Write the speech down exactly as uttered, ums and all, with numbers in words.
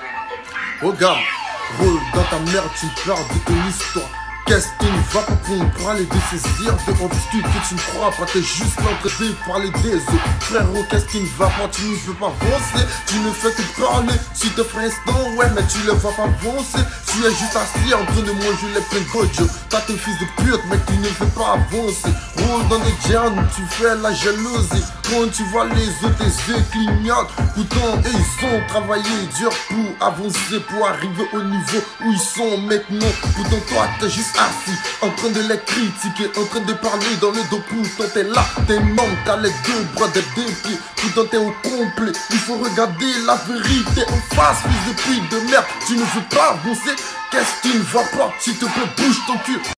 Regarde, roule dans ta merde, tu parles de ton histoire. Qu'est-ce qui ne va pas pour parler de ces dires de obscur que tu ne crois pas, t'es juste l'entrée de parler des autres. Frérot, qu'est-ce qui ne va pas, tu ne veux pas avancer, tu ne fais que parler, si te ferais instant, ouais, mais tu ne vas pas avancer. Tu es juste assis en train de manger les pleins gojo. T'as tes fils de pute, mais tu ne veux pas avancer. Roule dans les jams, tu fais la jalousie. Quand tu vois les autres, tes yeux clignotent. Pourtant, ils ont travaillé dur pour avancer, pour arriver au niveau où ils sont maintenant. Pourtant, toi, t'es juste assis, en train de les critiquer, en train de parler dans le dos. Pourtant t'es là, t'es membre, t'as les deux bras, des deux pieds. Pourtant t'es au complet, il faut regarder la vérité en face. Fils de pute de merde, tu ne veux pas avancer. Qu'est-ce qui ne va pas, s'il te plaît bouge ton cul.